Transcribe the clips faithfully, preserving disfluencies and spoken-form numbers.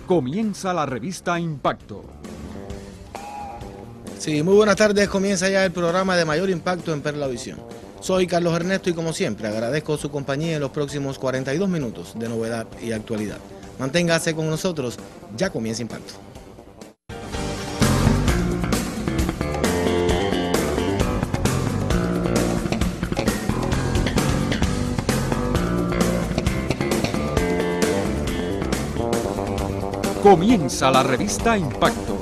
Comienza la revista Impacto. Sí, muy buenas tardes. Comienza ya el programa de mayor impacto en Perlavisión. Soy Carlos Ernesto y como siempre agradezco su compañía en los próximos cuarenta y dos minutos de novedad y actualidad. Manténgase con nosotros, ya comienza Impacto. Comienza la revista Impacto.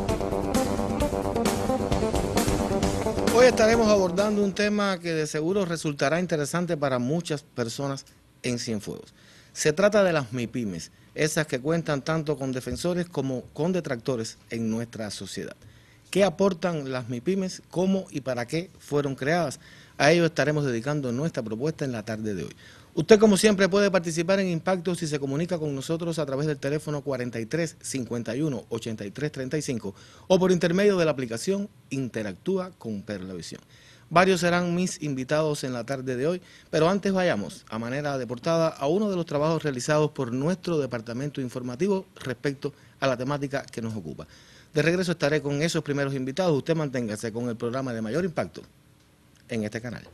Hoy estaremos abordando un tema que de seguro resultará interesante para muchas personas en Cienfuegos. Se trata de las MIPYMES, esas que cuentan tanto con defensores como con detractores en nuestra sociedad. ¿Qué aportan las MIPYMES? ¿Cómo y para qué fueron creadas? A ello estaremos dedicando nuestra propuesta en la tarde de hoy. Usted, como siempre, puede participar en Impacto si se comunica con nosotros a través del teléfono cuarenta y tres, cincuenta y uno, ochenta y tres, treinta y cinco o por intermedio de la aplicación Interactúa con Perlavisión. Varios serán mis invitados en la tarde de hoy, pero antes vayamos, a manera de portada, a uno de los trabajos realizados por nuestro departamento informativo respecto a la temática que nos ocupa. De regreso estaré con esos primeros invitados. Usted manténgase con el programa de mayor impacto en este canal.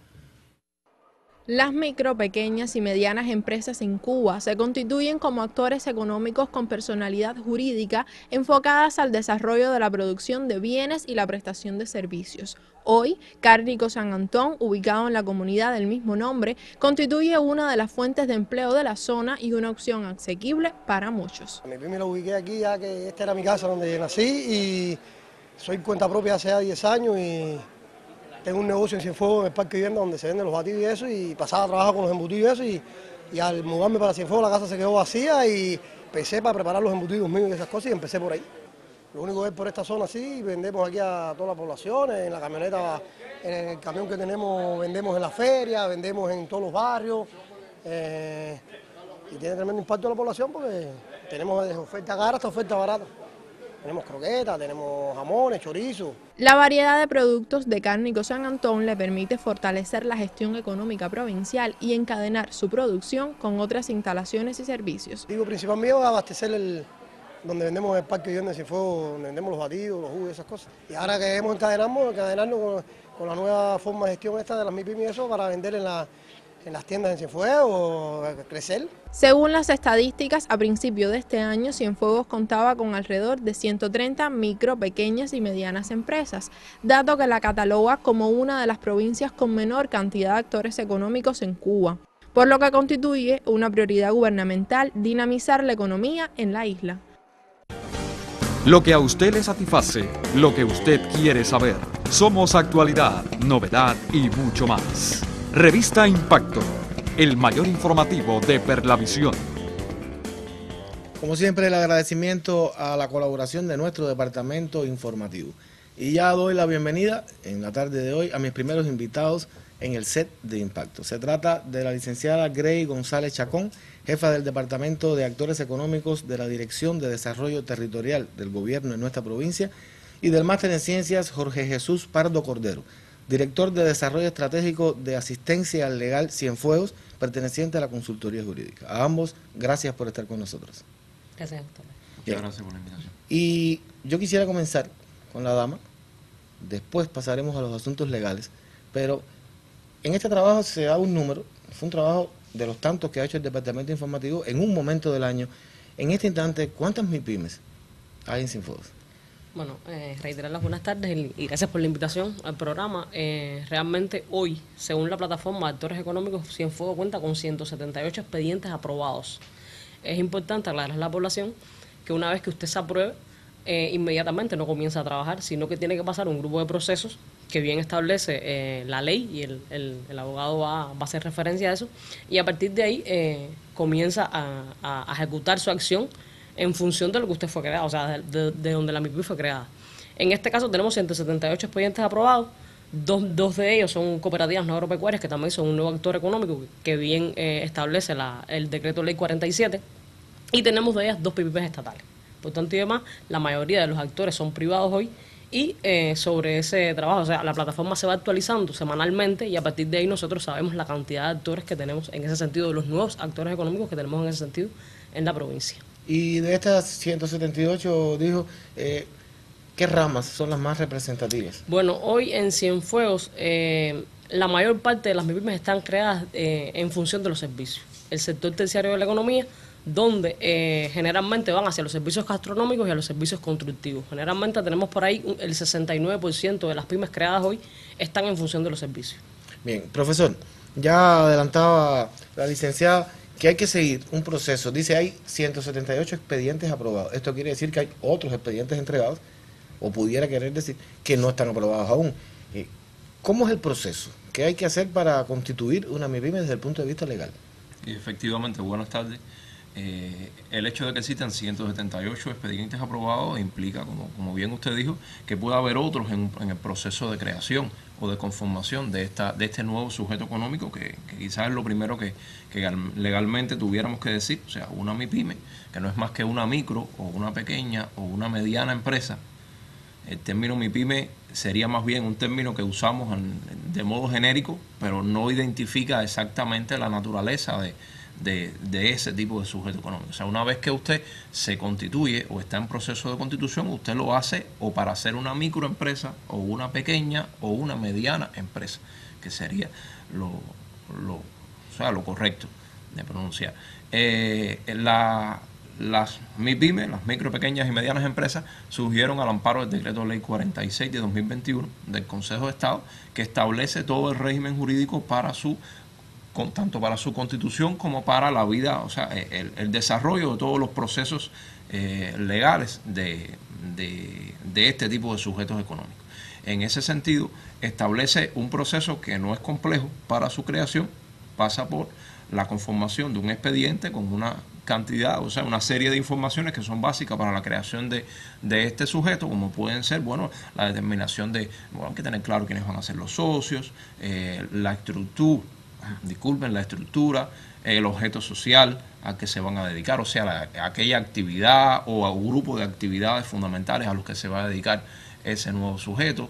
Las micro, pequeñas y medianas empresas en Cuba se constituyen como actores económicos con personalidad jurídica enfocadas al desarrollo de la producción de bienes y la prestación de servicios. Hoy, Cárnico San Antón, ubicado en la comunidad del mismo nombre, constituye una de las fuentes de empleo de la zona y una opción asequible para muchos. Mi pyme lo ubiqué aquí, ya que esta era mi casa donde nací y soy cuenta propia hace ya diez años y tengo un negocio en Cienfuegos, en el Parque Vivienda, donde se venden los batidos y eso, y pasaba a trabajar con los embutidos y eso, y, y al mudarme para Cienfuegos la casa se quedó vacía y empecé para preparar los embutidos míos y esas cosas y empecé por ahí. Lo único es por esta zona así, vendemos aquí a toda la población, en la camioneta, en el camión que tenemos, vendemos en la feria, vendemos en todos los barrios, eh, y tiene tremendo impacto en la población porque tenemos desde oferta cara hasta oferta barata. Tenemos croquetas, tenemos jamones, chorizo. La variedad de productos de Cárnico San Antón le permite fortalecer la gestión económica provincial y encadenar su producción con otras instalaciones y servicios. Digo, principal mío es abastecer el, donde vendemos el Parque Vivienda de Cienfuegos, donde vendemos los batidos, los jugos y esas cosas. Y ahora queremos encadenarnos, encadenarnos con, con la nueva forma de gestión esta de las MIPYMES y eso para vender en la... en las tiendas en Cienfuegos o crecer. Según las estadísticas, a principio de este año, Cienfuegos contaba con alrededor de ciento treinta micro, pequeñas y medianas empresas, dato que la cataloga como una de las provincias con menor cantidad de actores económicos en Cuba, por lo que constituye una prioridad gubernamental dinamizar la economía en la isla. Lo que a usted le satisface, lo que usted quiere saber. Somos actualidad, novedad y mucho más. Revista Impacto, el mayor informativo de Perlavisión. Como siempre, el agradecimiento a la colaboración de nuestro departamento informativo. Y ya doy la bienvenida en la tarde de hoy a mis primeros invitados en el set de Impacto. Se trata de la licenciada Grey González Chacón, jefa del Departamento de Actores Económicos de la Dirección de Desarrollo Territorial del Gobierno en nuestra provincia, y del Máster en Ciencias Jorge Jesús Pardo Cordero, director de Desarrollo Estratégico de Asistencia Legal Cienfuegos, perteneciente a la Consultoría Jurídica. A ambos, gracias por estar con nosotros. Gracias, doctor. Muchas gracias por la invitación. Y yo quisiera comenzar con la dama, después pasaremos a los asuntos legales, pero en este trabajo se da un número, fue un trabajo de los tantos que ha hecho el Departamento Informativo en un momento del año. En este instante, ¿cuántas MIPYMES hay en Cienfuegos? Bueno, eh, reiterar las buenas tardes y gracias por la invitación al programa. Eh, realmente hoy, según la plataforma de actores económicos, Cienfuegos cuenta con ciento setenta y ocho expedientes aprobados. Es importante aclarar a la población que una vez que usted se apruebe, eh, inmediatamente no comienza a trabajar, sino que tiene que pasar un grupo de procesos que bien establece eh, la ley y el, el, el abogado va, va a hacer referencia a eso, y a partir de ahí eh, comienza a, a, a ejecutar su acción en función de lo que usted fue creado, o sea, de, de, de donde la MIPYME fue creada. En este caso tenemos ciento setenta y ocho expedientes aprobados, dos, dos de ellos son cooperativas no agropecuarias, que también son un nuevo actor económico que bien eh, establece la, el decreto ley cuarenta y siete, y tenemos de ellas dos P I P Ps estatales. Por tanto y demás, la mayoría de los actores son privados hoy, y eh, sobre ese trabajo, o sea, la plataforma se va actualizando semanalmente y a partir de ahí nosotros sabemos la cantidad de actores que tenemos en ese sentido, de los nuevos actores económicos que tenemos en ese sentido en la provincia. Y de estas ciento setenta y ocho, dijo, eh, ¿qué ramas son las más representativas? Bueno, hoy en Cienfuegos eh, la mayor parte de las MIPYMES están creadas eh, en función de los servicios. El sector terciario de la economía, donde eh, generalmente van hacia los servicios gastronómicos y a los servicios constructivos. Generalmente tenemos por ahí un, el sesenta y nueve por ciento de las pymes creadas hoy están en función de los servicios. Bien, profesor, ya adelantaba la licenciada que hay que seguir un proceso. Dice, hay ciento setenta y ocho expedientes aprobados. Esto quiere decir que hay otros expedientes entregados, o pudiera querer decir que no están aprobados aún. Eh, ¿Cómo es el proceso? ¿Qué hay que hacer para constituir una MIPYME desde el punto de vista legal? Y efectivamente, buenas tardes. Eh, el hecho de que existan ciento setenta y ocho expedientes aprobados implica, como, como bien usted dijo, que puede haber otros en, en el proceso de creación o de conformación de esta de este nuevo sujeto económico, que, que quizás es lo primero que, que legalmente tuviéramos que decir. O sea, una MIPYME, que no es más que una micro o una pequeña o una mediana empresa. El término MIPYME sería más bien un término que usamos en, de modo genérico, pero no identifica exactamente la naturaleza de De, de ese tipo de sujeto económico. O sea, una vez que usted se constituye o está en proceso de constitución, usted lo hace o para hacer una microempresa o una pequeña o una mediana empresa, que sería lo, lo, o sea, lo correcto de pronunciar. Eh, la, las MIPYME, las micro, pequeñas y medianas empresas, surgieron al amparo del decreto ley cuarenta y seis de dos mil veintiuno del Consejo de Estado, que establece todo el régimen jurídico para su Con, tanto para su constitución como para la vida, o sea, el, el desarrollo de todos los procesos eh, legales de, de, de este tipo de sujetos económicos. En ese sentido, establece un proceso que no es complejo para su creación, pasa por la conformación de un expediente con una cantidad, o sea, una serie de informaciones que son básicas para la creación de, de este sujeto, como pueden ser, bueno, la determinación de, bueno, hay que tener claro quiénes van a ser los socios, eh, la estructura, disculpen, la estructura, el objeto social al que se van a dedicar, o sea, la, aquella actividad o a un grupo de actividades fundamentales a los que se va a dedicar ese nuevo sujeto,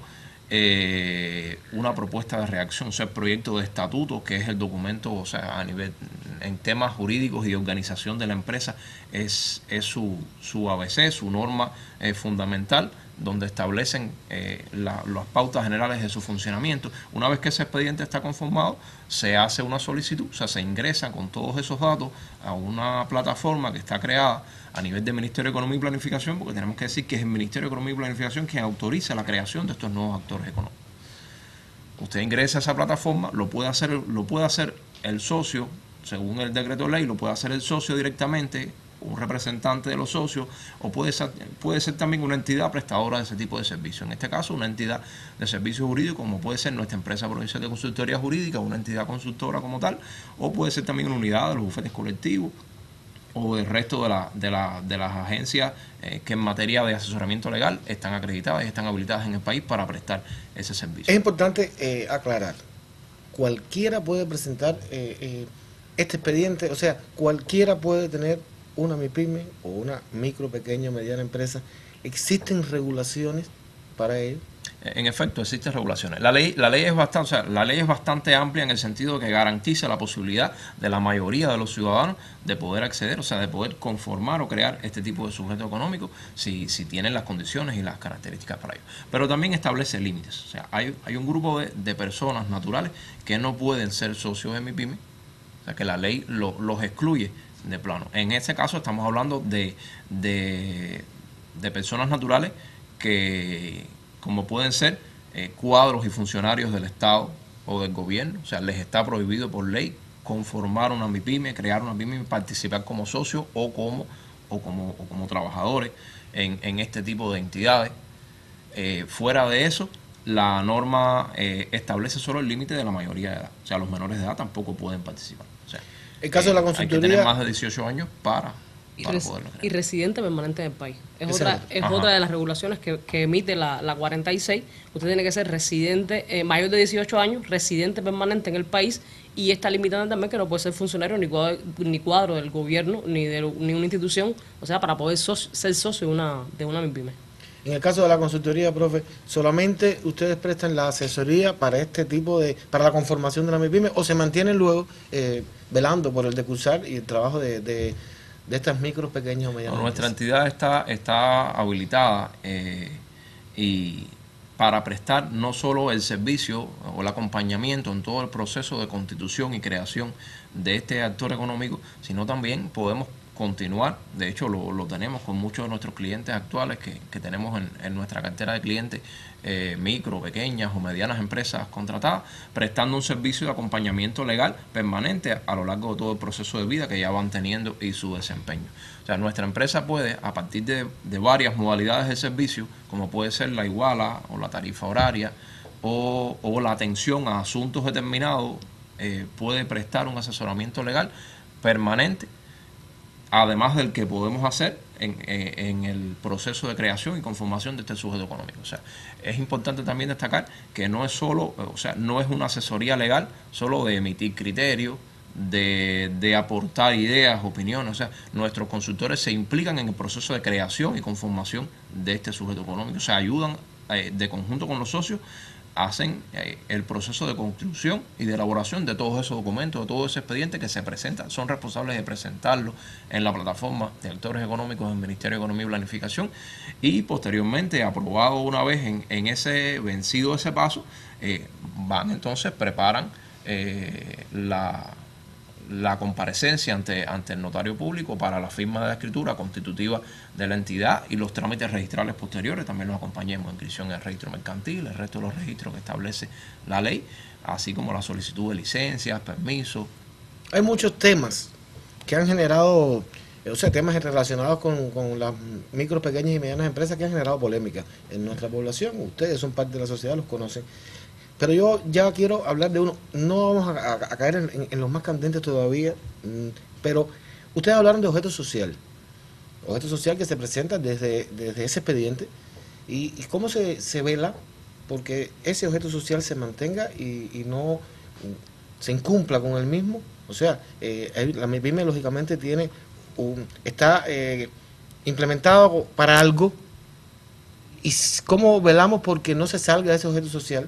eh, una propuesta de reacción, o sea, el proyecto de estatuto, que es el documento, o sea, a nivel, en temas jurídicos y de organización de la empresa, es, es su, su A B C, su norma eh, fundamental, donde establecen eh, la, las pautas generales de su funcionamiento. Una vez que ese expediente está conformado, se hace una solicitud, o sea, se ingresa con todos esos datos a una plataforma que está creada a nivel del Ministerio de Economía y Planificación, porque tenemos que decir que es el Ministerio de Economía y Planificación quien autoriza la creación de estos nuevos actores económicos. Usted ingresa a esa plataforma, lo puede hacer, lo puede hacer el socio, según el decreto de ley, lo puede hacer el socio directamente, un representante de los socios, o puede ser, puede ser también una entidad prestadora de ese tipo de servicios. En este caso, una entidad de servicios jurídicos, como puede ser nuestra empresa provincial de consultoría jurídica, una entidad consultora como tal, o puede ser también una unidad de los bufetes colectivos, o el resto de, la, de, la, de las agencias eh, que en materia de asesoramiento legal están acreditadas y están habilitadas en el país para prestar ese servicio. Es importante eh, aclarar, cualquiera puede presentar eh, eh, este expediente, o sea, cualquiera puede tener una MIPYME o una micro, pequeña, mediana empresa. ¿Existen regulaciones para ello? En efecto, existen regulaciones. La ley, la ley es bastante, o sea, la ley es bastante amplia en el sentido de que garantiza la posibilidad de la mayoría de los ciudadanos de poder acceder, o sea, de poder conformar o crear este tipo de sujeto económico si, si tienen las condiciones y las características para ello. Pero también establece límites. O sea, hay, hay un grupo de, de personas naturales que no pueden ser socios de MIPYME, o sea, que la ley lo, los excluye de plano. En este caso estamos hablando de, de, de personas naturales que, como pueden ser eh, cuadros y funcionarios del Estado o del gobierno, o sea, les está prohibido por ley conformar una MIPYME, crear una MIPYME, participar como socios o como, o como, o como trabajadores en, en este tipo de entidades. Eh, fuera de eso, la norma eh, establece solo el límite de la mayoría de edad, o sea, los menores de edad tampoco pueden participar. O sea, el caso eh, de la consultoría, hay que tener más de dieciocho años para, y, para res, poderlo crear. Y residente permanente del país. Es otra, es otra de las regulaciones que, que emite la, la cuarenta y seis. Usted tiene que ser residente, eh, mayor de dieciocho años, residente permanente en el país, y está limitando también que no puede ser funcionario ni cuadro, ni cuadro del gobierno ni de ni una institución, o sea, para poder socio, ser socio de una, de una MIPYME. En el caso de la consultoría, profe, ¿solamente ustedes prestan la asesoría para este tipo de, para la conformación de la MIPYME, o se mantienen luego eh, velando por el decursar y el trabajo de, de, de estas micro, pequeñas o medianas No, nuestra empresas? entidad está, está habilitada eh, y para prestar no solo el servicio o el acompañamiento en todo el proceso de constitución y creación de este actor económico, sino también podemos continuar, de hecho lo, lo tenemos con muchos de nuestros clientes actuales que, que tenemos en, en nuestra cartera de clientes, eh, micro, pequeñas o medianas empresas contratadas, prestando un servicio de acompañamiento legal permanente a, a lo largo de todo el proceso de vida que ya van teniendo y su desempeño. O sea, nuestra empresa puede, a partir de, de varias modalidades de servicio, como puede ser la iguala o la tarifa horaria o, o la atención a asuntos determinados, eh, puede prestar un asesoramiento legal permanente, además del que podemos hacer en, en, en el proceso de creación y conformación de este sujeto económico. O sea, es importante también destacar que no es solo, o sea, no es una asesoría legal solo de emitir criterios, de, de aportar ideas, opiniones. O sea, nuestros consultores se implican en el proceso de creación y conformación de este sujeto económico. O sea, ayudan eh, de conjunto con los socios, hacen eh, el proceso de construcción y de elaboración de todos esos documentos, de todo ese expediente que se presenta. Son responsables de presentarlo en la plataforma de actores económicos del Ministerio de Economía y Planificación, y posteriormente, aprobado una vez en, en ese vencido ese paso, eh, van entonces, preparan eh, la la comparecencia ante, ante el notario público para la firma de la escritura constitutiva de la entidad y los trámites registrales posteriores. También los acompañamos en inscripción en el registro mercantil, el resto de los registros que establece la ley, así como la solicitud de licencias, permisos. Hay muchos temas que han generado, o sea, temas relacionados con, con las micro, pequeñas y medianas empresas que han generado polémica en nuestra población. Ustedes son parte de la sociedad, los conocen. Pero yo ya quiero hablar de uno, no vamos a, a, a caer en, en, en los más candentes todavía, pero ustedes hablaron de objeto social, objeto social que se presenta desde, desde ese expediente, y, y cómo se, se vela porque ese objeto social se mantenga y, y no se incumpla con el mismo. O sea, eh, la MIPYME lógicamente tiene un, está eh, implementado para algo, y cómo velamos porque no se salga de ese objeto social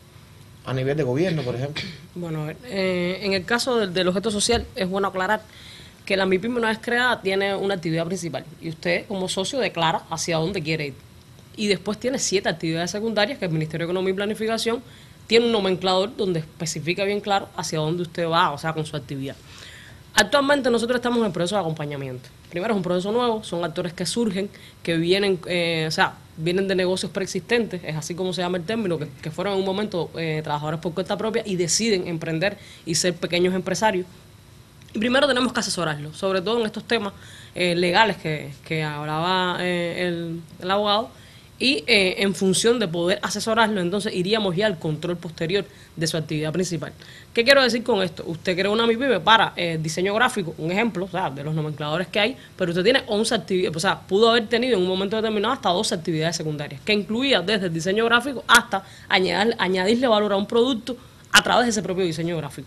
a nivel de gobierno, por ejemplo. Bueno, eh, en el caso del, del objeto social es bueno aclarar que la MIPYME, una vez creada, tiene una actividad principal y usted como socio declara hacia dónde quiere ir. Y después tiene siete actividades secundarias que el Ministerio de Economía y Planificación tiene un nomenclador donde especifica bien claro hacia dónde usted va, o sea, con su actividad. Actualmente nosotros estamos en el proceso de acompañamiento. Primero es un proceso nuevo, son actores que surgen, que vienen, eh, o sea, vienen de negocios preexistentes, es así como se llama el término, que, que fueron en un momento eh, trabajadores por cuenta propia y deciden emprender y ser pequeños empresarios. Y primero tenemos que asesorarlos, sobre todo en estos temas eh, legales que, que hablaba eh, el, el abogado, y eh, en función de poder asesorarlo, entonces iríamos ya al control posterior de su actividad principal. ¿Qué quiero decir con esto? Usted crea una MIPYME para eh, diseño gráfico, un ejemplo, o sea, de los nomencladores que hay, pero usted tiene once actividades, o sea, pudo haber tenido en un momento determinado hasta doce actividades secundarias, que incluía desde el diseño gráfico hasta añadir, añadirle valor a un producto a través de ese propio diseño gráfico.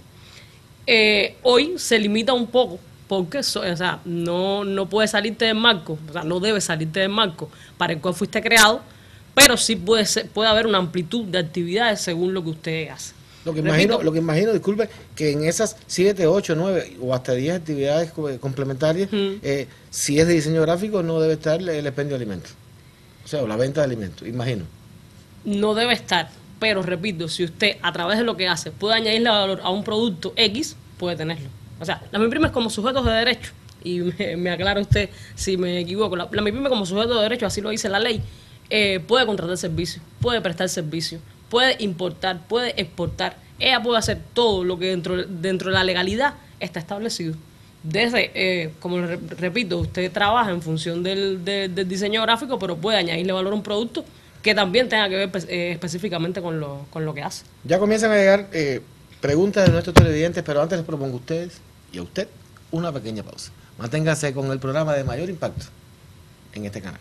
Eh, hoy se limita un poco, porque so, o sea, no, no puede salirte del marco, o sea, no debe salirte del marco para el cual fuiste creado, pero sí puede ser, puede haber una amplitud de actividades según lo que usted hace. Lo que Repito, imagino, lo que imagino, disculpe, que en esas siete, ocho, nueve o hasta diez actividades complementarias, uh-huh. eh, si es de diseño gráfico, no debe estar el expendio de alimentos. O sea, o la venta de alimentos, imagino. No debe estar, pero repito, si usted a través de lo que hace puede añadirle valor a un producto X, puede tenerlo. O sea, la MIPYME como sujetos de derecho, y me, me aclara usted si me equivoco, la, la MIPYME como sujeto de derecho, así lo dice la ley, eh, puede contratar servicios, puede prestar servicios, puede importar, puede exportar. Ella puede hacer todo lo que dentro, dentro de la legalidad está establecido. Desde, eh, como le repito, usted trabaja en función del, de, del diseño gráfico, pero puede añadirle valor a un producto que también tenga que ver eh, específicamente con lo, con lo que hace. Ya comienzan a llegar eh, preguntas de nuestros televidentes, pero antes les propongo a ustedes y a usted una pequeña pausa. Manténgase con el programa de mayor impacto en este canal.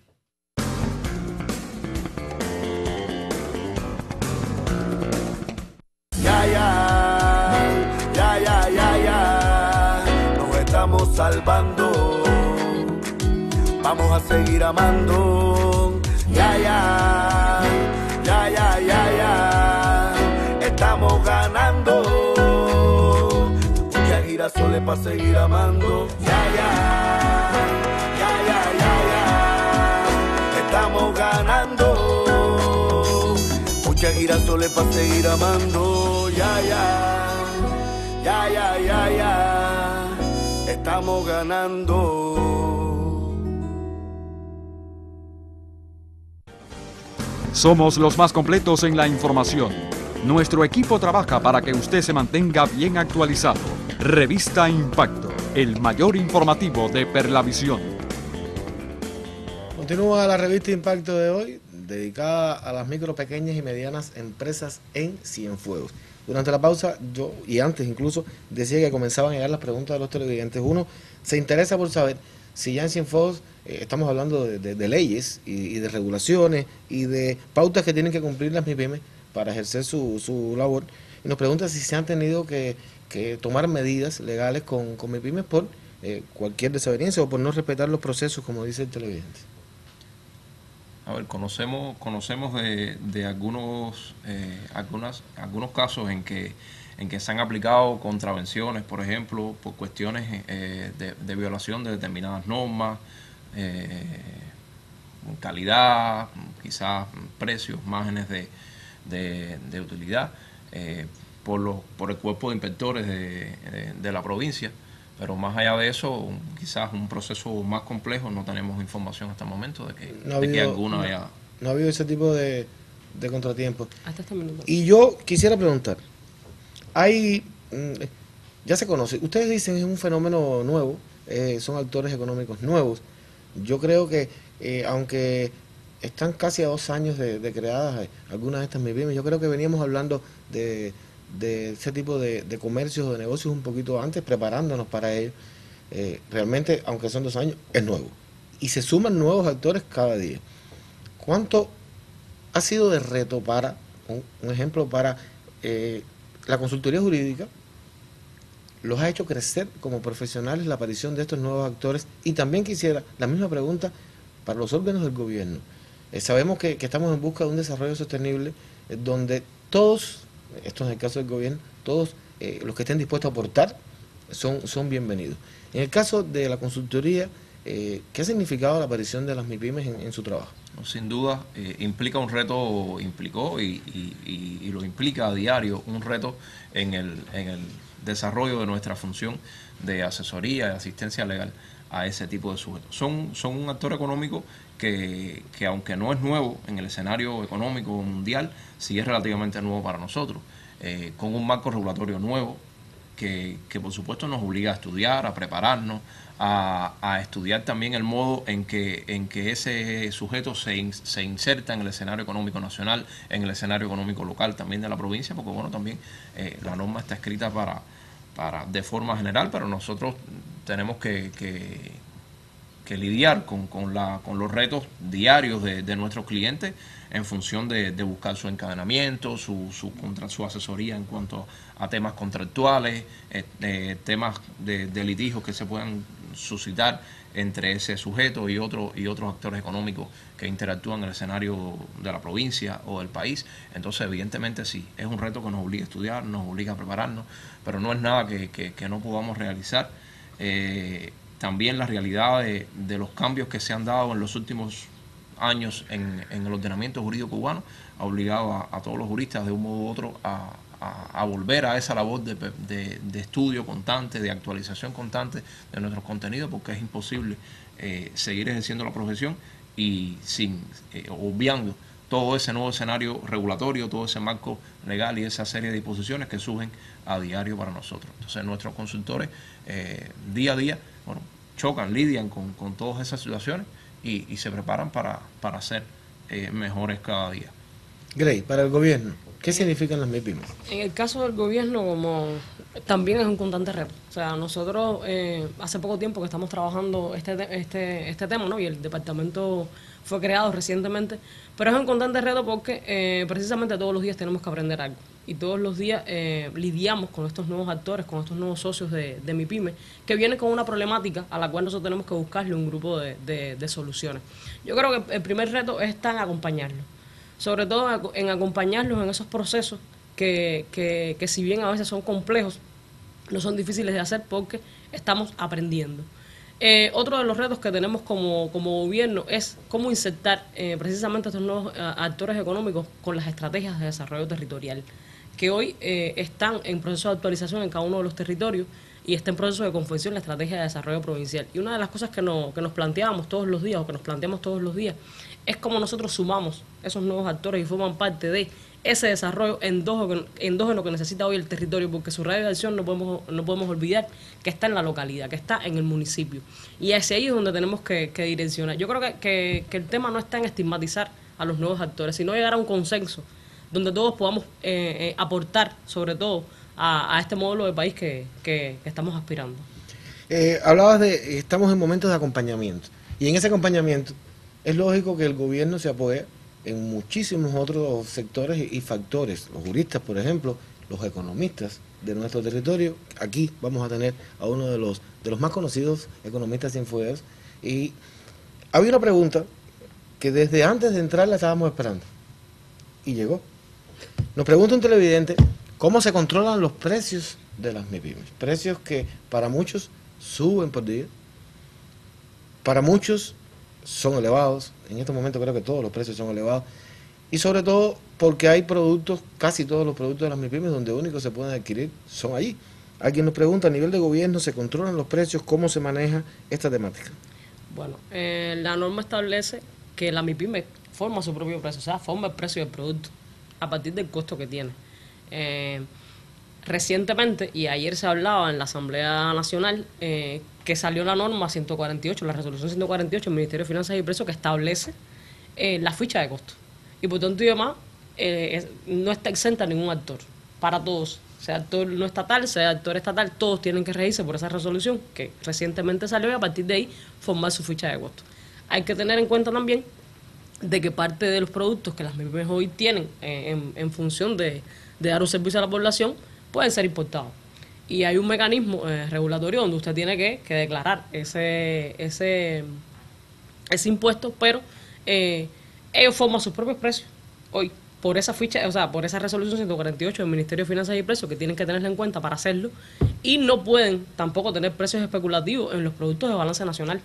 Ya, ya, ya, ya, ya, ya, nos estamos salvando, vamos a seguir amando. Ya, ya, ya, ya, ya, ya, estamos ganando. Ya girasoles para seguir amando. Ya, ya. girasoles para seguir amando. Ya, ya, ya, ya, ya, ya, estamos ganando. Somos los más completos en la información. Nuestro equipo trabaja para que usted se mantenga bien actualizado. Revista Impacto, el mayor informativo de Perlavisión. Continúa la revista Impacto de hoy, dedicada a las micro, pequeñas y medianas empresas en Cienfuegos. Durante la pausa, yo, y antes incluso, decía que comenzaban a llegar las preguntas de los televidentes. Uno se interesa por saber si ya en Cienfuegos eh, estamos hablando de, de, de leyes y, y de regulaciones y de pautas que tienen que cumplir las MIPYMES para ejercer su, su labor. Y nos pregunta si se han tenido que, que tomar medidas legales con, con MIPYMES por eh, cualquier desaveniencia o por no respetar los procesos, como dice el televidente. A ver, conocemos conocemos de, de algunos eh, algunas algunos casos en que en que se han aplicado contravenciones, por ejemplo, por cuestiones eh, de, de violación de determinadas normas, eh, calidad, quizás precios, márgenes de, de, de utilidad, eh, por los por el cuerpo de inspectores de, de, de la provincia. Pero más allá de eso, quizás un proceso más complejo, no tenemos información hasta el momento de que, no ha de habido, que alguna no, haya... No ha habido ese tipo de, de contratiempos. Hasta este minuto. Y yo quisiera preguntar, hay, ya se conoce, ustedes dicen es un fenómeno nuevo, eh, son actores económicos nuevos. Yo creo que, eh, aunque están casi a dos años de, de creadas eh, algunas de estas MIPYMES, yo creo que veníamos hablando de... de ese tipo de, de comercios o de negocios un poquito antes, preparándonos para ello. Eh, realmente, aunque son dos años, es nuevo. Y se suman nuevos actores cada día. ¿Cuánto ha sido de reto para, un, un ejemplo, para eh, la consultoría jurídica? ¿Los ha hecho crecer como profesionales la aparición de estos nuevos actores? Y también quisiera la misma pregunta para los órganos del gobierno. Eh, sabemos que, que estamos en busca de un desarrollo sostenible eh, donde todos, esto es el caso del gobierno, todos eh, los que estén dispuestos a aportar son, son bienvenidos. En el caso de la consultoría, eh, ¿qué ha significado la aparición de las MIPYMES en, en su trabajo? Sin duda, eh, implica un reto, implicó y, y, y lo implica a diario, un reto en el, en el desarrollo de nuestra función de asesoría y asistencia legal a ese tipo de sujetos. Son, son un actor económico que, que aunque no es nuevo en el escenario económico mundial, sí es relativamente nuevo para nosotros, eh, con un marco regulatorio nuevo que, que por supuesto nos obliga a estudiar, a prepararnos, a, a estudiar también el modo en que, en que ese sujeto se, in, se inserta en el escenario económico nacional, en el escenario económico local también de la provincia, porque bueno, también eh, la norma está escrita para, para de forma general, pero nosotros tenemos que, que, que lidiar con, con, la, con los retos diarios de, de nuestros clientes en función de, de buscar su encadenamiento, su, su, contra, su asesoría en cuanto a temas contractuales, eh, eh, temas de, de litigios que se puedan suscitar entre ese sujeto y, otro, y otros actores económicos que interactúan en el escenario de la provincia o del país. Entonces, evidentemente sí, es un reto que nos obliga a estudiar, nos obliga a prepararnos, pero no es nada que, que, que no podamos realizar. Eh, también la realidad de, de los cambios que se han dado en los últimos años en, en el ordenamiento jurídico cubano ha obligado a, a todos los juristas de un modo u otro a, a, a volver a esa labor de, de, de estudio constante, de actualización constante de nuestros contenidos, porque es imposible eh, seguir ejerciendo la profesión y sin eh, obviando todo ese nuevo escenario regulatorio, todo ese marco legal y esa serie de disposiciones que surgen a diario para nosotros. Entonces nuestros consultores eh, día a día bueno, chocan, lidian con, con todas esas situaciones y, y se preparan para, para ser eh, mejores cada día. Grey, para el gobierno, ¿qué significan las MIPYMES? En el caso del gobierno, como también es un constante reto. O sea, nosotros eh, hace poco tiempo que estamos trabajando este, este, este tema, ¿no? Y el departamento fue creado recientemente, pero es un constante reto porque eh, precisamente todos los días tenemos que aprender algo. Y todos los días eh, lidiamos con estos nuevos actores, con estos nuevos socios de, de MIPYME, que vienen con una problemática a la cual nosotros tenemos que buscarle un grupo de, de, de soluciones. Yo creo que el primer reto es estar en acompañarlos, sobre todo en acompañarlos en esos procesos que, que, que si bien a veces son complejos, no son difíciles de hacer porque estamos aprendiendo. Eh, otro de los retos que tenemos como, como gobierno es cómo insertar eh, precisamente a estos nuevos eh, actores económicos con las estrategias de desarrollo territorial, que hoy eh, están en proceso de actualización en cada uno de los territorios y está en proceso de confección la estrategia de desarrollo provincial. Y una de las cosas que, no, que nos planteábamos todos los días, o que nos planteamos todos los días, es cómo nosotros sumamos esos nuevos actores y forman parte de ese desarrollo endógeno, endógeno que necesita hoy el territorio, porque su radio de acción no podemos, no podemos olvidar que está en la localidad, que está en el municipio. Y hacia ahí es donde tenemos que, que direccionar. Yo creo que, que, que el tema no está en estigmatizar a los nuevos actores, sino llegar a un consenso donde todos podamos eh, eh, aportar, sobre todo, a, a este modelo de país que, que, que estamos aspirando. Eh, hablabas de, estamos en momentos de acompañamiento, y en ese acompañamiento es lógico que el gobierno se apoye en muchísimos otros sectores y, y factores, los juristas, por ejemplo, los economistas de nuestro territorio. Aquí vamos a tener a uno de los, de los más conocidos economistas cienfuegos, y había una pregunta que desde antes de entrar la estábamos esperando, y llegó. Nos pregunta un televidente, ¿cómo se controlan los precios de las MIPYMES? Precios que para muchos suben por día, para muchos son elevados. En este momento creo que todos los precios son elevados, y sobre todo porque hay productos, casi todos los productos de las MIPYMES, donde únicos se pueden adquirir son allí. Alguien nos pregunta, a nivel de gobierno, ¿se controlan los precios? ¿Cómo se maneja esta temática? Bueno, eh, la norma establece que la MIPYME forma su propio precio, o sea, forma el precio del producto a partir del costo que tiene. Eh, recientemente, y ayer se hablaba en la Asamblea Nacional, eh, que salió la norma ciento cuarenta y ocho, la resolución ciento cuarenta y ocho del Ministerio de Finanzas y Precios, que establece eh, la ficha de costo. Y por tanto y demás, eh, es, no está exenta ningún actor, para todos, sea actor no estatal, sea actor estatal, todos tienen que regirse por esa resolución que recientemente salió, y a partir de ahí formar su ficha de costo. Hay que tener en cuenta también de que parte de los productos que las MIPYMES hoy tienen eh, en, en función de, de dar un servicio a la población pueden ser importados. Y hay un mecanismo eh, regulatorio donde usted tiene que, que declarar ese, ese, ese impuesto, pero eh, ellos forman sus propios precios hoy por esa ficha, o sea, por esa resolución ciento cuarenta y ocho del Ministerio de Finanzas y Precios, que tienen que tenerla en cuenta para hacerlo, y no pueden tampoco tener precios especulativos en los productos de balance nacional.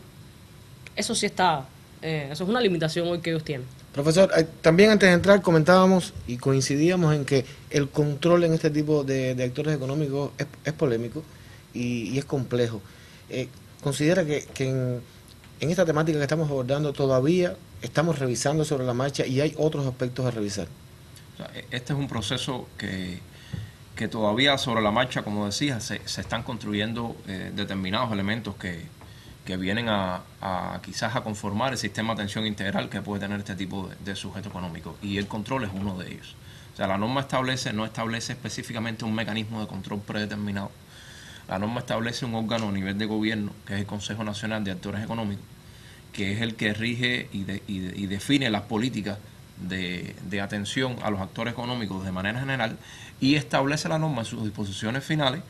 Eso sí está... Eh, eso es una limitación hoy que ellos tienen. Profesor, eh, también antes de entrar comentábamos y coincidíamos en que el control en este tipo de, de actores económicos es, es polémico y, y es complejo. Eh, ¿Considera que, que en, en esta temática que estamos abordando todavía estamos revisando sobre la marcha y hay otros aspectos a revisar? O sea, este es un proceso que, que todavía sobre la marcha, como decía, se, se están construyendo eh, determinados elementos que que vienen a, a quizás a conformar el sistema de atención integral que puede tener este tipo de, de sujeto económico, y el control es uno de ellos. O sea, la norma establece, no establece específicamente un mecanismo de control predeterminado. La norma establece un órgano a nivel de gobierno, que es el Consejo Nacional de Actores Económicos, que es el que rige y, de, y, de, y define las políticas de, de atención a los actores económicos de manera general, y establece la norma en sus disposiciones finales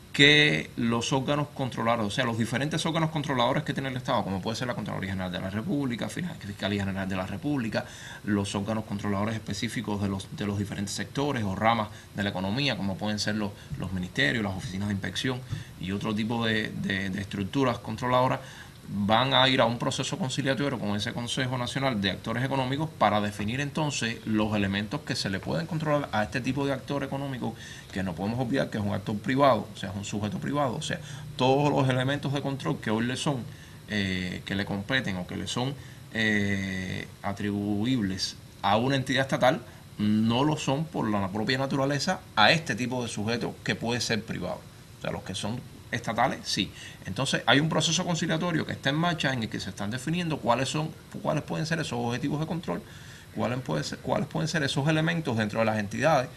que los órganos controladores, o sea, los diferentes órganos controladores que tiene el Estado, como puede ser la Contraloría General de la República, Fiscalía General de la República, los órganos controladores específicos de los, de los diferentes sectores o ramas de la economía, como pueden ser los, los ministerios, las oficinas de inspección y otro tipo de, de, de estructuras controladoras, van a ir a un proceso conciliatorio con ese Consejo Nacional de Actores Económicos para definir entonces los elementos que se le pueden controlar a este tipo de actor económico, que no podemos olvidar que es un actor privado, o sea, es un sujeto privado. O sea, todos los elementos de control que hoy le son, eh, que le competen o que le son eh, atribuibles a una entidad estatal, no lo son por la propia naturaleza a este tipo de sujeto que puede ser privado. O sea, los que son estatales, sí. Entonces hay un proceso conciliatorio que está en marcha en el que se están definiendo cuáles son, cuáles pueden ser esos objetivos de control, cuáles pueden ser, cuáles pueden ser esos elementos dentro de las entidades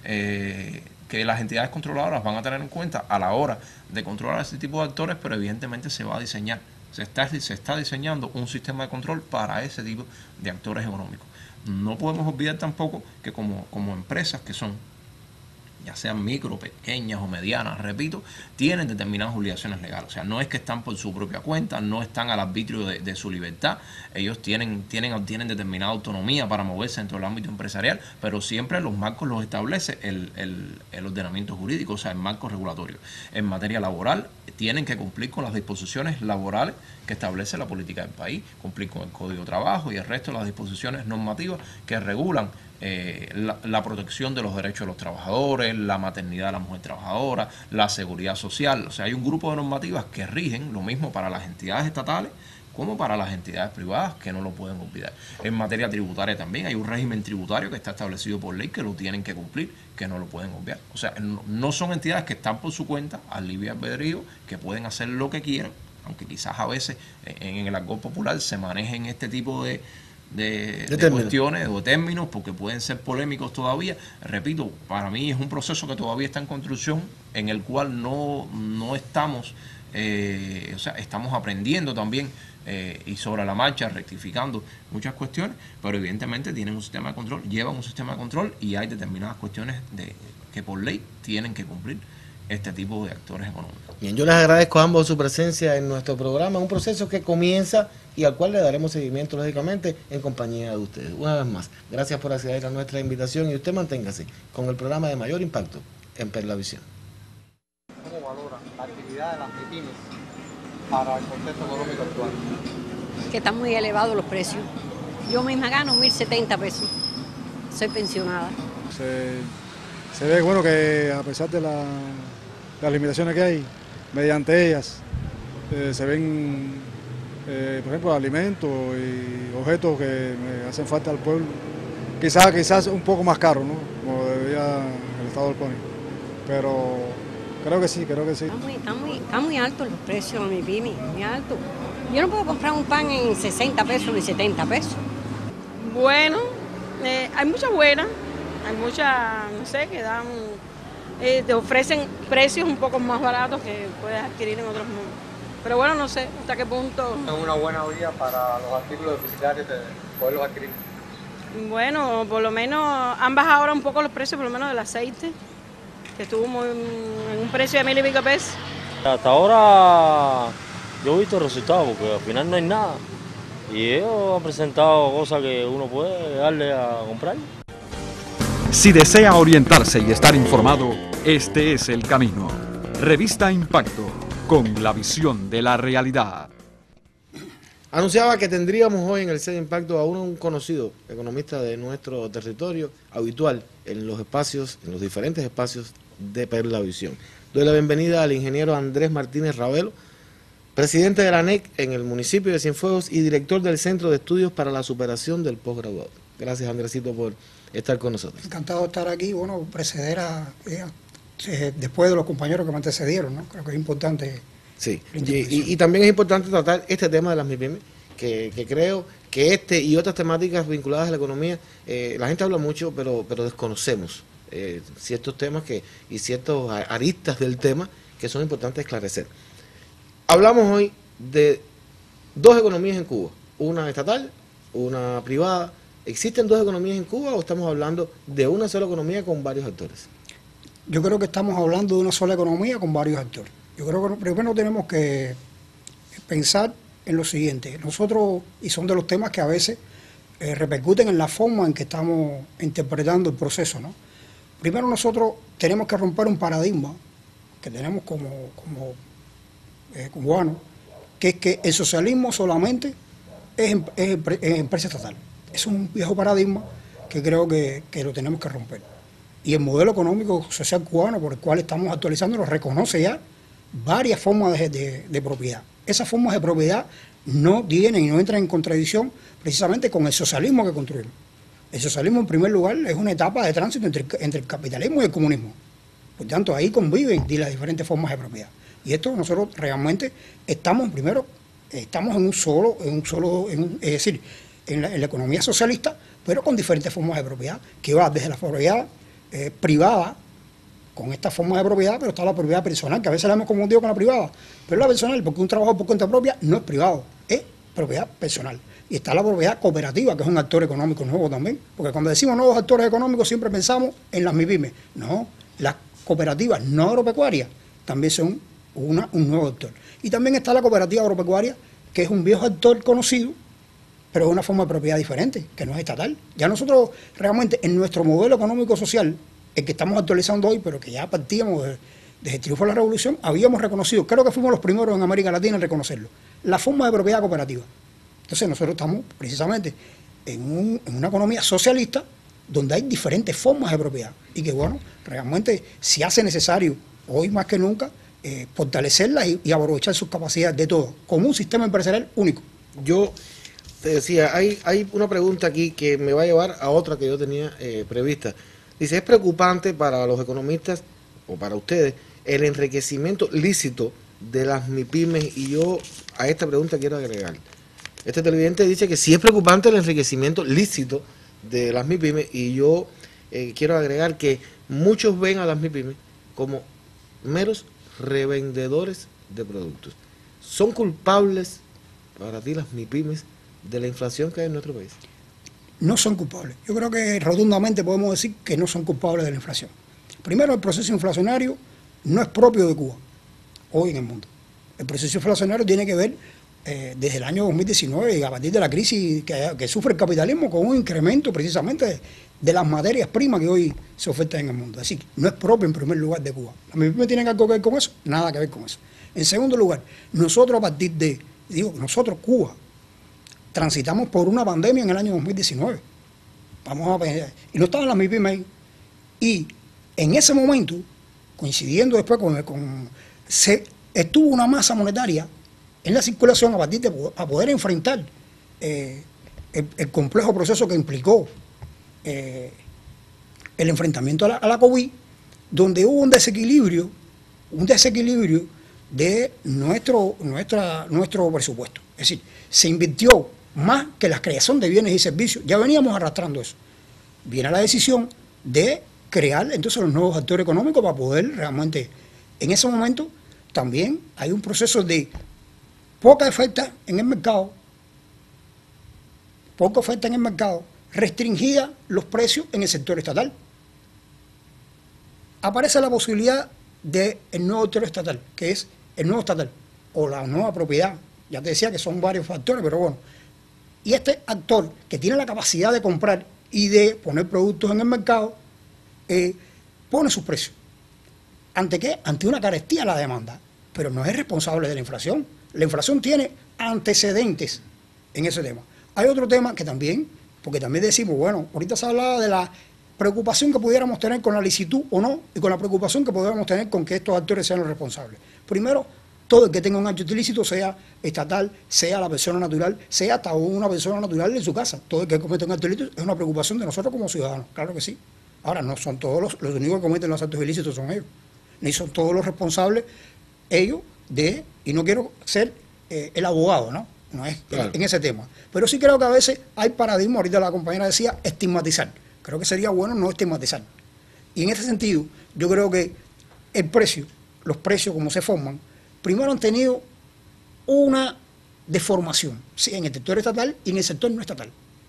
eh, que las entidades controladoras van a tener en cuenta a la hora de controlar a ese tipo de actores, pero evidentemente se va a diseñar, se está, se está diseñando un sistema de control para ese tipo de actores económicos. No podemos olvidar tampoco que como, como empresas que son ya sean micro, pequeñas o medianas, repito, tienen determinadas obligaciones legales. O sea, no es que están por su propia cuenta, no están al arbitrio de, de su libertad. Ellos tienen, tienen, tienen determinada autonomía para moverse dentro del ámbito empresarial, pero siempre los marcos los establece el, el, el ordenamiento jurídico, o sea, el marco regulatorio. En materia laboral, tienen que cumplir con las disposiciones laborales que establece la política del país, cumplir con el Código de Trabajo y el resto de las disposiciones normativas que regulan Eh, la, la protección de los derechos de los trabajadores, la maternidad de la mujer trabajadora, la seguridad social. O sea, hay un grupo de normativas que rigen lo mismo para las entidades estatales como para las entidades privadas, que no lo pueden olvidar. En materia tributaria también hay un régimen tributario que está establecido por ley, que lo tienen que cumplir, que no lo pueden obviar. O sea, no, no son entidades que están por su cuenta, al libre albedrío, que pueden hacer lo que quieran, aunque quizás a veces en, en el argot popular se manejen este tipo de De, de, de cuestiones o términos, porque pueden ser polémicos todavía. Repito, para mí es un proceso que todavía está en construcción, en el cual no, no estamos, eh, o sea, estamos aprendiendo también eh, y sobre la marcha, rectificando muchas cuestiones, pero evidentemente tienen un sistema de control, llevan un sistema de control y hay determinadas cuestiones de, que por ley tienen que cumplir este tipo de actores económicos. Bien, yo les agradezco a ambos su presencia en nuestro programa, un proceso que comienza y al cual le daremos seguimiento, lógicamente, en compañía de ustedes. Una vez más, gracias por acceder a nuestra invitación y usted manténgase con el programa de mayor impacto en Perlavisión. ¿Cómo valora la actividad de las MIPYMES para el contexto económico actual? Que están muy elevados los precios. Yo misma gano mil setenta pesos. Soy pensionada. Se, se ve bueno que a pesar de la, las limitaciones que hay, mediante ellas eh, se ven, eh, por ejemplo, alimentos y objetos que me hacen falta al pueblo. Quizás, quizás un poco más caro, ¿no? Como debía el Estado del Poni. Pero creo que sí, creo que sí. Está muy, está muy, está muy alto los precios de mi pyme, muy alto. Yo no puedo comprar un pan en sesenta pesos ni setenta pesos. Bueno, eh, hay muchas buenas, hay muchas, no sé, que dan, eh, te ofrecen precios un poco más baratos que puedes adquirir en otros mundos. Pero bueno, no sé hasta qué punto. Es una buena vía para los artículos deficitarios de poderlos adquirir. Bueno, por lo menos han bajado ahora un poco los precios, por lo menos del aceite, que estuvo muy, en un precio de mil y pico pesos. Hasta ahora yo he visto resultados, porque al final no hay nada. Y ellos han presentado cosas que uno puede darle a comprar. Si desea orientarse y estar informado, este es el camino. Revista Impacto, con la visión de la realidad. Anunciaba que tendríamos hoy en el set de Impacto a un conocido economista de nuestro territorio, habitual en los espacios, en los diferentes espacios de Perlavisión. Doy la bienvenida al ingeniero Andrés Martínez Ravelo, presidente de la A N E C en el municipio de Cienfuegos y director del Centro de Estudios para la Superación del Postgraduado. Gracias, Andresito, por estar con nosotros. Encantado de estar aquí, bueno, preceder a, eh, después de los compañeros que me antecedieron, ¿no? Creo que es importante. Sí, y, y, y también es importante tratar este tema de las MIPYMES, que, que creo que este y otras temáticas vinculadas a la economía, eh, la gente habla mucho, pero, pero desconocemos eh, ciertos temas que y ciertos aristas del tema que son importantes esclarecer. Hablamos hoy de dos economías en Cuba, una estatal, una privada. ¿Existen dos economías en Cuba o estamos hablando de una sola economía con varios actores? Yo creo que estamos hablando de una sola economía con varios actores. Yo creo que primero tenemos que pensar en lo siguiente. Nosotros, y son de los temas que a veces eh, repercuten en la forma en que estamos interpretando el proceso, ¿no? Primero nosotros tenemos que romper un paradigma que tenemos como, como eh, cubanos, que es que el socialismo solamente es, es, es empresa estatal. Es un viejo paradigma que creo que, que lo tenemos que romper. Y el modelo económico social cubano por el cual estamos actualizando nos reconoce ya varias formas de, de, de propiedad. Esas formas de propiedad no tienen y no entran en contradicción precisamente con el socialismo que construimos. El socialismo, en primer lugar, es una etapa de tránsito entre, entre el capitalismo y el comunismo. Por tanto, ahí conviven las diferentes formas de propiedad. Y esto nosotros realmente estamos, primero, estamos en un solo, en un solo, en un, es decir, en la, en la economía socialista, pero con diferentes formas de propiedad, que va desde la propiedad eh, privada, con esta forma de propiedad, pero está la propiedad personal, que a veces la hemos confundido con la privada, pero la personal, porque un trabajo por cuenta propia no es privado, es propiedad personal. Y está la propiedad cooperativa, que es un actor económico nuevo también, porque cuando decimos nuevos actores económicos siempre pensamos en las MIPYMES. No, las cooperativas no agropecuarias también son una, un nuevo actor. Y también está la cooperativa agropecuaria, que es un viejo actor conocido, pero de una forma de propiedad diferente, que no es estatal. Ya nosotros realmente en nuestro modelo económico-social, el que estamos actualizando hoy, pero que ya partíamos de, desde el triunfo de la revolución, habíamos reconocido, creo que fuimos los primeros en América Latina en reconocerlo, la forma de propiedad cooperativa. Entonces nosotros estamos precisamente en, un, en una economía socialista donde hay diferentes formas de propiedad y que bueno, realmente se hace necesario hoy más que nunca eh, fortalecerlas y, y aprovechar sus capacidades de todo, como un sistema empresarial único. Yo te decía, hay, hay una pregunta aquí que me va a llevar a otra que yo tenía eh, prevista. Dice, ¿es preocupante para los economistas o para ustedes el enriquecimiento lícito de las MIPYMES? Y yo a esta pregunta quiero agregar. Este televidente dice que sí es preocupante el enriquecimiento lícito de las MIPYMES y yo eh, quiero agregar que muchos ven a las MIPYMES como meros revendedores de productos. ¿Son culpables para ti las MIPYMES de la inflación que hay en nuestro país? No son culpables. Yo creo que rotundamente podemos decir que no son culpables de la inflación. Primero, el proceso inflacionario no es propio de Cuba, hoy en el mundo. El proceso inflacionario tiene que ver eh, desde el año dos mil diecinueve y a partir de la crisis que, que sufre el capitalismo con un incremento precisamente de, de las materias primas que hoy se ofertan en el mundo. Así que no es propio en primer lugar de Cuba. ¿Las MIPYMES tienen algo que ver con eso? Nada que ver con eso. En segundo lugar, nosotros a partir de, digo, nosotros Cuba, transitamos por una pandemia en el año dos mil diecinueve. Vamos a ver, y no estaban las MIPYMES. Y en ese momento, coincidiendo después con, con se estuvo una masa monetaria en la circulación a partir de a poder enfrentar eh, el, el complejo proceso que implicó eh, el enfrentamiento a la, a la COVID, donde hubo un desequilibrio, un desequilibrio de nuestro, nuestra, nuestro presupuesto. Es decir, se invirtió más que la creación de bienes y servicios. Ya veníamos arrastrando eso. Viene la decisión de crear entonces los nuevos actores económicos para poder realmente, en ese momento también hay un proceso de poca oferta en el mercado, poca oferta en el mercado, restringida los precios en el sector estatal. Aparece la posibilidad del nuevo actor estatal, que es el nuevo estatal, o la nueva propiedad. Ya te decía que son varios factores, pero bueno. Y este actor que tiene la capacidad de comprar y de poner productos en el mercado, eh, pone sus precios. ¿Ante qué? Ante una carestía de la demanda, pero no es responsable de la inflación. La inflación tiene antecedentes en ese tema. Hay otro tema que también, porque también decimos, bueno, ahorita se hablaba de la preocupación que pudiéramos tener con la licitud o no, y con la preocupación que pudiéramos tener con que estos actores sean los responsables. Primero, todo el que tenga un acto ilícito, sea estatal, sea la persona natural, sea hasta una persona natural en su casa. Todo el que comete un acto ilícito es una preocupación de nosotros como ciudadanos, claro que sí. Ahora, no son todos los, los únicos que cometen los actos ilícitos son ellos, ni son todos los responsables ellos de, y no quiero ser eh, el abogado, ¿no? No es claro. en, en ese tema. Pero sí creo que a veces hay paradigmas, ahorita la compañera decía, estigmatizar. Creo que sería bueno no estigmatizar. Y en ese sentido, yo creo que el precio, los precios como se forman, primero han tenido una deformación, sí, en el sector estatal y en el sector no estatal.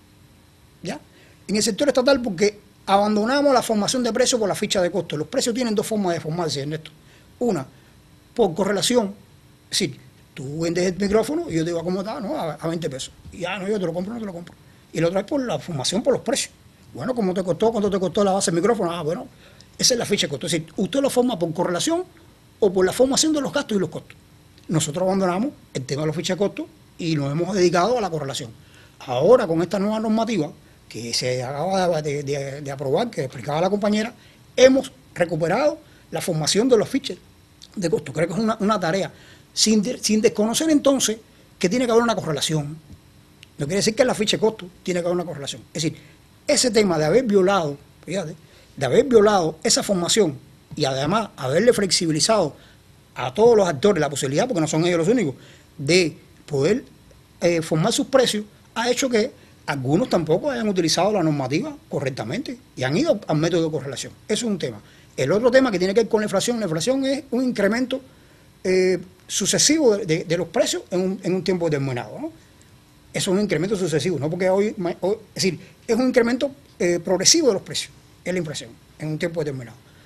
¿Ya? En el sector estatal porque abandonamos la formación de precios por la ficha de costo. Los precios tienen dos formas de formarse en esto. Una, por correlación, es decir, tú vendes el micrófono y yo te digo, ¿cómo está? No, a, a veinte pesos. Y ya, no, yo te lo compro, no te lo compro. Y la otra es por la formación por los precios. Bueno, ¿cómo te costó? ¿Cuánto te costó la base del micrófono? Ah, bueno, esa es la ficha de costo. Es decir, usted lo forma por correlación o por la formación de los gastos y los costos. Nosotros abandonamos el tema de los fichas de costo y nos hemos dedicado a la correlación. Ahora, con esta nueva normativa que se acaba de, de, de aprobar, que explicaba la compañera, hemos recuperado la formación de los fiches de costo. Creo que es una, una tarea, sin, de, sin desconocer entonces que tiene que haber una correlación. No quiere decir que en la ficha de costo tiene que haber una correlación. Es decir, ese tema de haber violado, fíjate, de haber violado esa formación y además haberle flexibilizado a todos los actores la posibilidad, porque no son ellos los únicos, de poder eh, formar sus precios, ha hecho que algunos tampoco hayan utilizado la normativa correctamente y han ido al método de correlación. Eso es un tema. El otro tema que tiene que ver con la inflación, la inflación es un incremento eh, sucesivo de, de, de los precios en un, en un tiempo determinado, ¿no? Es un incremento sucesivo, no porque hoy, hoy es decir, es un incremento eh, progresivo de los precios, es la inflación, en un tiempo determinado.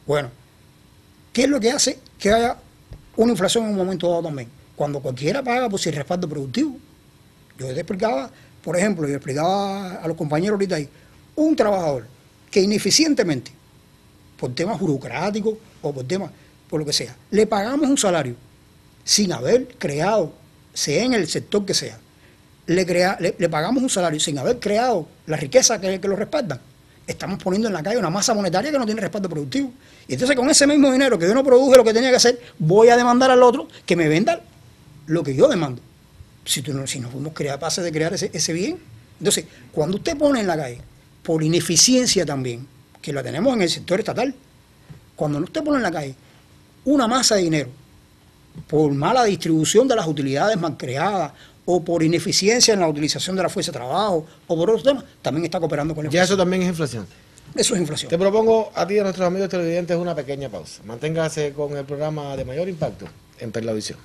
Bueno, ¿qué es lo que hace que haya una inflación en un momento dado también? Cuando cualquiera paga por su respaldo productivo. Yo te explicaba, por ejemplo, yo explicaba a los compañeros ahorita ahí, un trabajador que ineficientemente, por temas burocráticos o por temas, por lo que sea, le pagamos un salario sin haber creado, sea en el sector que sea, le, crea, le, le pagamos un salario sin haber creado la riqueza que, que lo respaldan, estamos poniendo en la calle una masa monetaria que no tiene respaldo productivo. Y entonces con ese mismo dinero que yo no produje lo que tenía que hacer, voy a demandar al otro que me venda lo que yo demando. Si, tú no, si no fuimos capaces de crear ese, ese bien. Entonces, cuando usted pone en la calle, por ineficiencia también, que la tenemos en el sector estatal, cuando usted pone en la calle una masa de dinero, por mala distribución de las utilidades mal creadas, o por ineficiencia en la utilización de la fuerza de trabajo, o por otros temas, también está cooperando con la inflación. Ya eso también es inflación. Eso es inflación. Te propongo a ti y a nuestros amigos televidentes una pequeña pausa. Manténgase con el programa de mayor impacto en Perlavisión.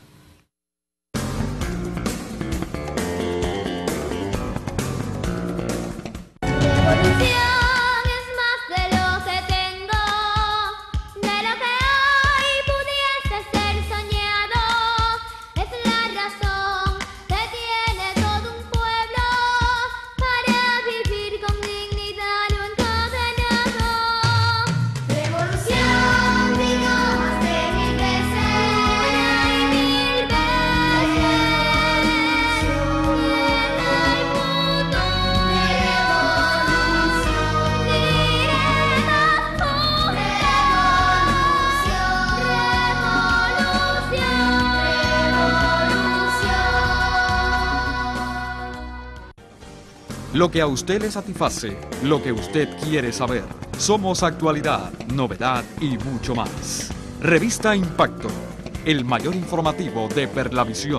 Lo que a usted le satisface, lo que usted quiere saber. Somos actualidad, novedad y mucho más. Revista Impacto, el mayor informativo de Perlavisión.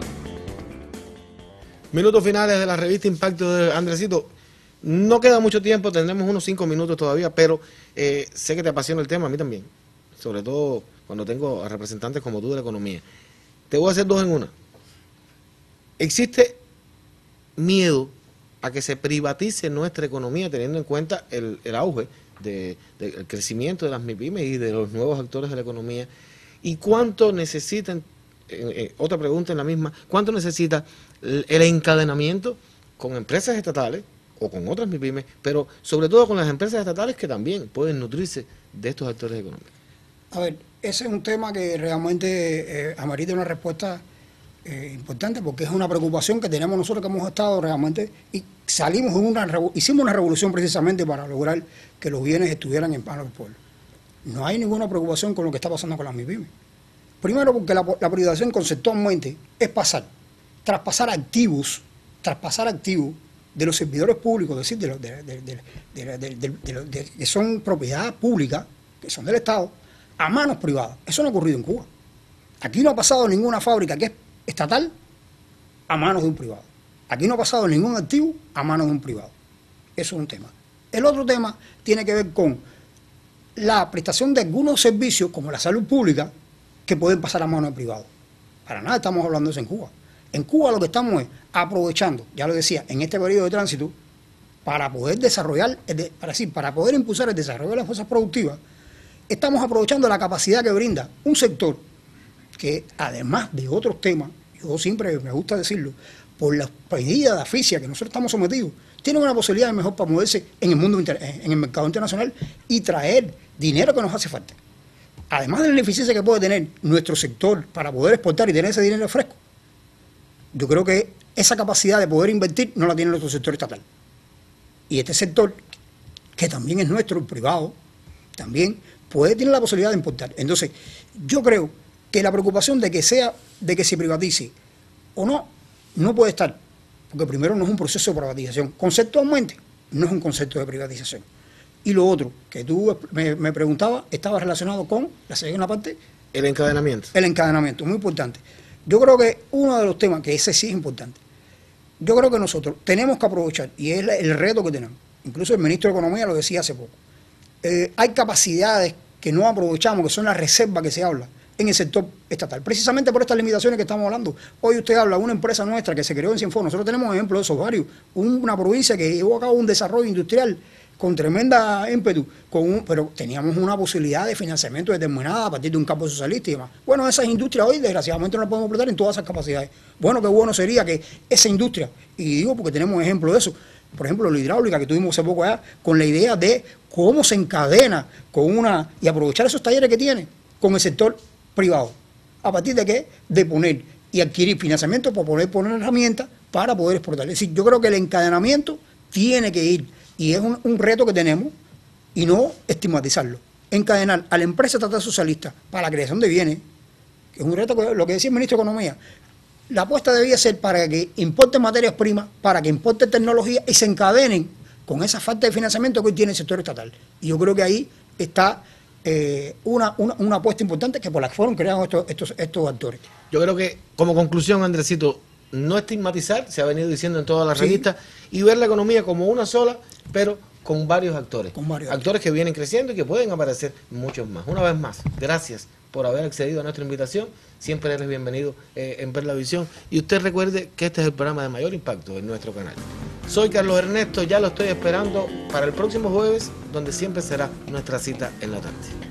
Minutos finales de la revista Impacto de Andresito. No queda mucho tiempo, tendremos unos cinco minutos todavía, pero eh, sé que te apasiona el tema, a mí también. Sobre todo cuando tengo a representantes como tú de la economía. Te voy a hacer dos en una. Existe miedo a que se privatice nuestra economía teniendo en cuenta el, el auge del de, de crecimiento de las MIPYMES y de los nuevos actores de la economía. ¿Y cuánto necesitan, eh, eh, otra pregunta en la misma, cuánto necesita el, el encadenamiento con empresas estatales o con otras MIPYMES, pero sobre todo con las empresas estatales que también pueden nutrirse de estos actores económicos? A ver, ese es un tema que realmente eh, amerita una respuesta Eh, importante, porque es una preocupación que tenemos nosotros, que hemos estado realmente, y salimos en una, hicimos una revolución precisamente para lograr que los bienes estuvieran en manos del pueblo. No hay ninguna preocupación con lo que está pasando con las MIPYMES. Primero porque la, la privatización conceptualmente es pasar, traspasar activos, traspasar activos de los servidores públicos, es decir, de los de, de, de, de, de, de, de, de, de, que son propiedad pública, que son del Estado, a manos privadas. Eso no ha ocurrido en Cuba. Aquí no ha pasado ninguna fábrica que es estatal a manos de un privado. Aquí no ha pasado ningún activo a manos de un privado. Eso es un tema. El otro tema tiene que ver con la prestación de algunos servicios, como la salud pública, que pueden pasar a manos de privados. Para nada estamos hablando de eso en Cuba. En Cuba lo que estamos es aprovechando, ya lo decía, en este periodo de tránsito, para poder desarrollar, para decir, para poder impulsar el desarrollo de las fuerzas productivas, estamos aprovechando la capacidad que brinda un sector que, además de otros temas, yo siempre me gusta decirlo, por la medida de asfixia que nosotros estamos sometidos, tienen una posibilidad mejor para moverse en el mundo, en el mercado internacional y traer dinero que nos hace falta. Además de la ineficiencia que puede tener nuestro sector para poder exportar y tener ese dinero fresco, yo creo que esa capacidad de poder invertir no la tiene nuestro sector estatal. Y este sector, que también es nuestro, el privado, también puede tener la posibilidad de importar. Entonces, yo creo que la preocupación de que sea, de que se privatice o no, no puede estar, porque primero no es un proceso de privatización. Conceptualmente, no es un concepto de privatización. Y lo otro, que tú me, me preguntabas, estaba relacionado con la segunda parte. El encadenamiento. El encadenamiento, muy importante. Yo creo que uno de los temas, que ese sí es importante, yo creo que nosotros tenemos que aprovechar, y es el reto que tenemos, incluso el ministro de Economía lo decía hace poco, eh, hay capacidades que no aprovechamos, que son las reservas que se habla en el sector estatal, precisamente por estas limitaciones que estamos hablando. Hoy usted habla de una empresa nuestra que se creó en Cienfuegos, nosotros tenemos ejemplos de esos varios, una provincia que llevó a cabo un desarrollo industrial con tremenda ímpetu, con un, pero teníamos una posibilidad de financiamiento determinada a partir de un campo socialista y demás. Bueno, esas industrias hoy desgraciadamente no las podemos explotar en todas esas capacidades. Bueno, qué bueno sería que esa industria, y digo porque tenemos ejemplo de eso, por ejemplo, la hidráulica que tuvimos hace poco allá, con la idea de cómo se encadena con una, y aprovechar esos talleres que tiene con el sector privado. ¿A partir de qué? De poner y adquirir financiamiento para poder poner herramientas para poder exportar. Es decir, yo creo que el encadenamiento tiene que ir, y es un, un reto que tenemos, y no estigmatizarlo. Encadenar a la empresa estatal socialista para la creación de bienes, que es un reto que, lo que decía el ministro de Economía, la apuesta debía ser para que importen materias primas, para que importen tecnología y se encadenen con esa falta de financiamiento que hoy tiene el sector estatal. Y yo creo que ahí está eh, una, una, una apuesta importante que por la que fueron creados estos, estos, estos actores. Yo creo que, como conclusión, Andresito, no estigmatizar, se ha venido diciendo en todas las sí. revistas, y ver la economía como una sola, pero con varios actores. Con varios actores. Actores que vienen creciendo y que pueden aparecer muchos más. Una vez más, gracias por haber accedido a nuestra invitación. Siempre eres bienvenido eh, en Ver la Visión. Y usted recuerde que este es el programa de mayor impacto en nuestro canal. Soy Carlos Ernesto, ya lo estoy esperando para el próximo jueves, donde siempre será nuestra cita en la tarde.